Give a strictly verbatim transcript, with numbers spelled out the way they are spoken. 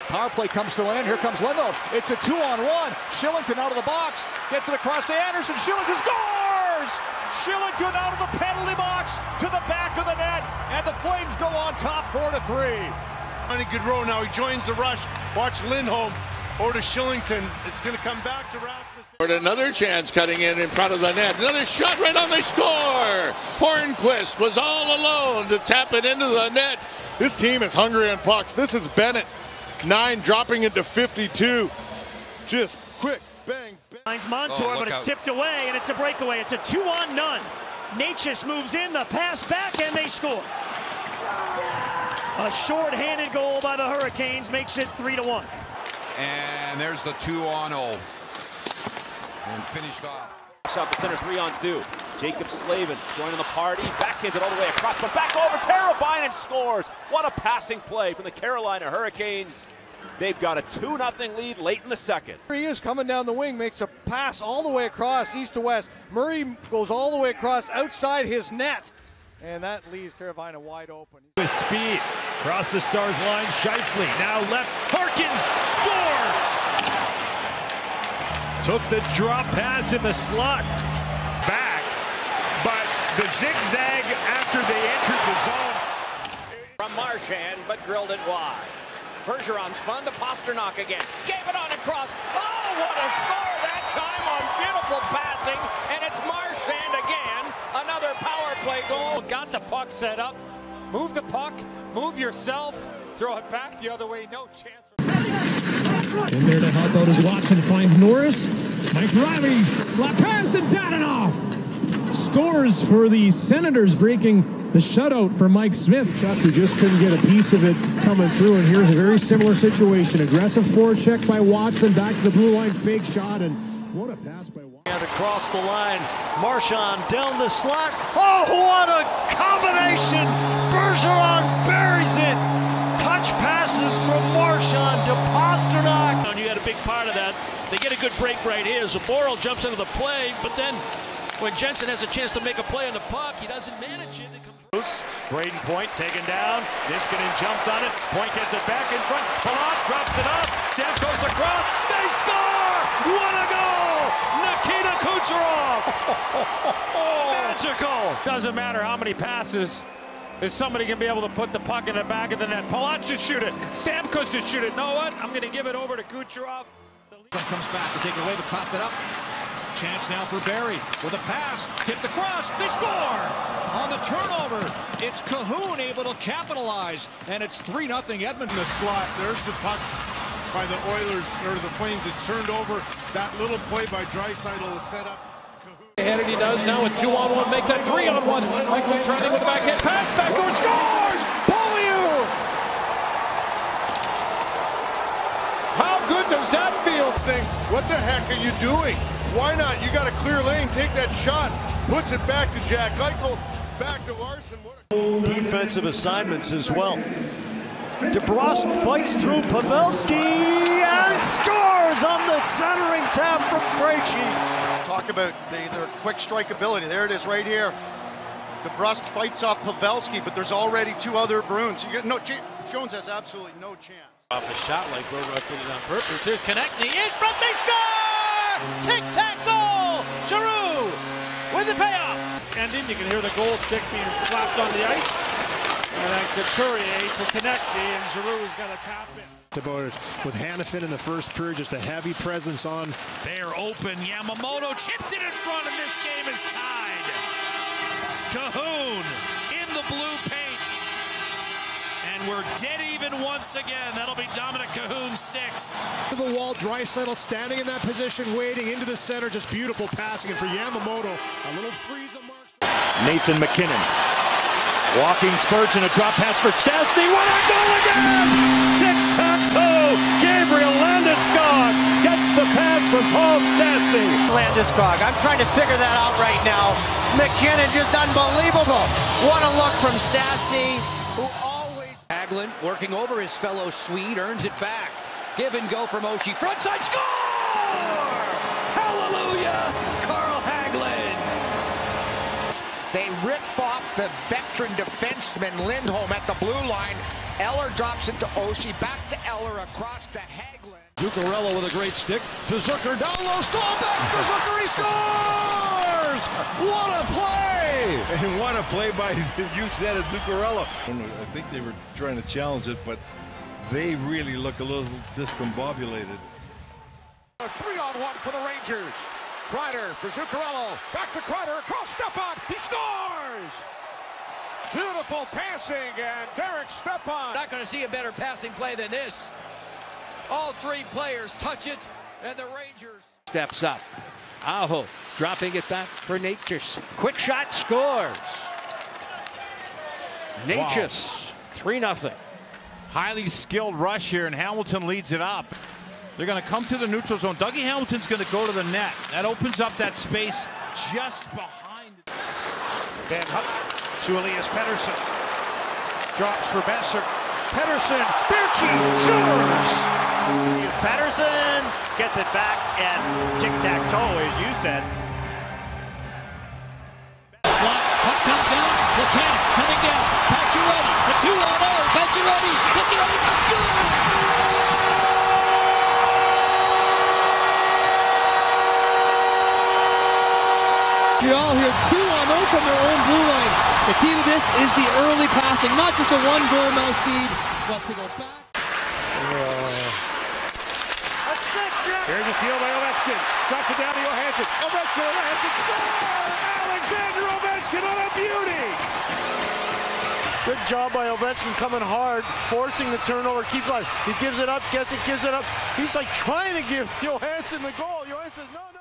Power play comes to an end. Here comes Lindholm. It's a two-on-one. Shillington out of the box. Gets it across to Anderson. Shillington scores! Shillington out of the penalty box to the back of the net. And the Flames go on top four to three. On a good row now. He joins the rush. Watch Lindholm over to Shillington. It's going to come back to Rasmussen. Another chance cutting in in front of the net. Another shot right on the score. Hornquist was all alone to tap it into the net. This team is hungry on pucks. This is Bennett. Nine dropping into fifty-two. Just quick, bang, bang. Finds Montour, oh, but it's out. Tipped away, and it's a breakaway. It's a two on none. Natchez moves in, the pass back, and they score. A short-handed goal by the Hurricanes makes it three to one. And there's the two on oh. And finished off. Shot the center, three on two. Jacob Slavin joining the party. Backhands it all the way across, but back over. Teravainen and scores. What a passing play from the Carolina Hurricanes. They've got a two nothing lead late in the second. He is coming down the wing, makes a pass all the way across, east to west. Murray goes all the way across outside his net. And that leaves Teravainen wide open. With speed, across the Stars line, Scheifele now left. Harkins scores! Took the drop pass in the slot. Back, but the zigzag after they entered the zone. From Marchand, but drilled it wide. Bergeron spun to Pasternak again. Gave it on across. Oh, what a score that time on beautiful passing. And it's Marchand again. Another power play goal. Got the puck set up. Move the puck. Move yourself. Throw it back the other way. No chance. In there to help out as Watson finds Norris. Mike Riley, slap pass, and Dadonov scores for the Senators, breaking the shutout for Mike Smith. Chuck, who just couldn't get a piece of it coming through, and here's a very similar situation. Aggressive forecheck by Watson, back to the blue line, fake shot, and what a pass by Watson. And across the line, Marchand down the slot. Oh, what a combination! Bergeron buries it. Touch passes from Marchand to Pasternak. And you had a big part of that. They get a good break right here. Zaboral jumps into the play, but then when Jensen has a chance to make a play on the puck, he doesn't manage it. It comes Braden Point taken down. Niskanen jumps on it. Point gets it back in front. Palat drops it up. Stamkos across. They score! What a goal! Nikita Kucherov! Magical! Doesn't matter how many passes. Is somebody going to be able to put the puck in the back of the net? Palat should shoot it. Stamkos should shoot it. Know what? I'm going to give it over to Kucherov. Comes back to take it away, but coughed it up. Chance now for Barrie with a pass. Tipped across. They score! On the turnover, it's Cahoon able to capitalize. And it's three nothing Edmonton. In the slot, there's the puck by the Oilers, or the Flames. It's turned over. That little play by Draisaitl is set up. Ahead, and he does now with two on one, make that three on one. Michael turning with the backhand pass, backdoor scores! Beaulieu! How good does that feel? Thing, what the heck are you doing? Why not? You got a clear lane, take that shot, puts it back to Jack Eichel, back to Larson. What a defensive assignments as well. DeBrusk fights through Pavelski and scores on the centering tap from Krejci. Talk about the, their quick strike ability. There it is right here. DeBrusk fights off Pavelski, but there's already two other Bruins. You get, no, J Jones has absolutely no chance. Off a shot like Bogart did it on purpose. Here's Konechny in front. They score! Tic-tac goal! Giroux with the payoff. And then you can hear the goal stick being slapped on the ice. And then Couturier for Konechny, and Giroux's got to tap in. About it with Hanifin in the first period, just a heavy presence on. They're open. Yamamoto chipped it in front, and this game is tied. Cahoon in the blue paint. And we're dead even once again. That'll be Dominic Cahoon's sixth. To the wall, Draisaitl standing in that position, waiting into the center. Just beautiful passing. And for Yamamoto, a little freeze of marks. Nathan McKinnon. Walking Spurgeon, a drop pass for Stastny. What a goal again! Tic-tac-toe! Gabriel Landeskog gets the pass from Paul Stastny. Landeskog, I'm trying to figure that out right now. McKinnon, just unbelievable. What a look from Stastny, who always... Hagelin working over his fellow Swede, earns it back. Give and go from Oshie. Frontside score! Hallelujah! Carl Hagelin. They rip off the veteran defenseman Lindholm at the blue line. Eller drops it to Oshie, back to Eller, across to Hagelin. Zuccarello with a great stick to Zucker, down low, stall back to Zucker, he scores! What a play! And what a play by, you said it, Zuccarello. I think they were trying to challenge it, but they really look a little discombobulated. A three on one for the Rangers. Kreider for Zuccarello, back to Kreider, across Stepan, he scores! Beautiful passing, and Derek Stepan. Not going to see a better passing play than this. All three players touch it, and the Rangers steps up. Aho dropping it back for Natchez. Quick shot, scores. Natchez, three nothing. Highly skilled rush here, and Hamilton leads it up. They're going to come to the neutral zone. Dougie Hamilton's going to go to the net. That opens up that space just behind. Van Hook to Elias Pettersson. Drops for Besser. Pettersson, Birchie scores! Pettersson gets it back, and tic-tac-toe, as you said. Slot, puck comes down, Buchanan's coming down, Pacioretty, the two on oh, Pacioretty, Pacioretty, scores! Montreal here, two on oh from their own blue line. The key to this is the early passing, not just a one goal mouth feed, but to go back. Here's a steal by Ovechkin. Drops it down to Johansson. Ovechkin, Johansson, score! Alexander Ovechkin on a beauty! Good job by Ovechkin coming hard, forcing the turnover, keeps on. He gives it up, gets it, gives it up. He's like trying to give Johansson the goal. Johansson, no, no.